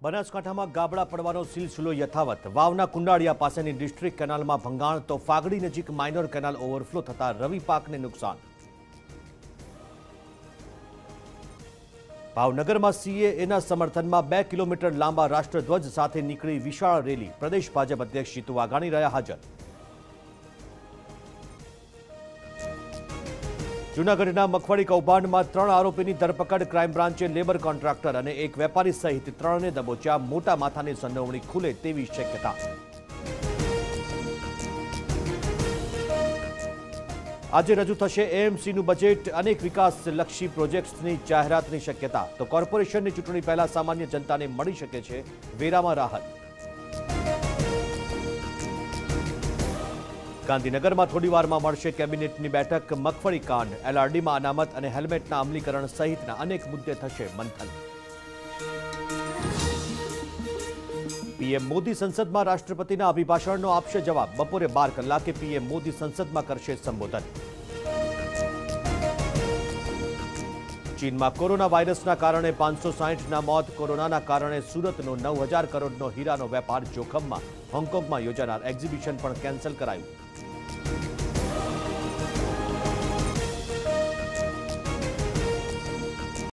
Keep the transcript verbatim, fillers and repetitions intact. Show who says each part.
Speaker 1: બનાસકાંઠામાં ગાબડા પડવાનો સિલસિલો યથાવત। વાવના કુંડાળિયા પાસેની ડિસ્ટ્રિક્ટ કેનાલમાં ભંગાણ તો ફાગડી નજીક માઇનર કેનાલ ઓવરફ્લો થતા રવિ પાકને નુકસાન। ભાવનગરમાં સીએએના સમર્થનમાં બે કિલોમીટર લાંબા રાષ્ટ્રધ્વજ સાથે નીકળી વિશાળ રેલી। પ્રદેશ ભાજપ અધ્યક્ષ જીતુ વાઘાણી રહ્યા હાજર। जूनागढ़ना मगफड़ी कौभांड में त्रण आरोपी की धरपकड़। क्राइम ब्रांचे लेबर कॉन्ट्राक्टर और एक वेपारी सहित त्रण ने दबोच्या। मोटा माथानी संडोवणी खुले तेवी शक्यता। आज रजू थशे एएमसी नु बजेट। अनेक विकासलक्षी प्रोजेक्ट्सनी जाहेरातनी शक्यता। तो कॉर्पोरेशननी चूंटणी पहला सामान्य जनताने मळी शके छे वेरामां राहत। गांधीनगर में थोड़ी वार में मळशे केबिनेटनी बैठक। मगफड़ी कांड, एलआरडी में अनामत और हेल्मेटना अमलीकरण सहित अनेक मुद्दे थशे मंथन। पीएम मोदी संसद में राष्ट्रपति अभिभाषण आपशे जवाब। बपोरे बार कलाके पीएम मोदी संसद में करशे संबोधन। चीन में कोरोना वायरसना कारणे पांच सौ साठ ना मौत। कोरोना कारणे सूरतनो नौ हजार करोड़नो हीरानो वेपार जोखम में। होंगकोंग में योजानार एक्जिबिशन पण केन्सल करायुं।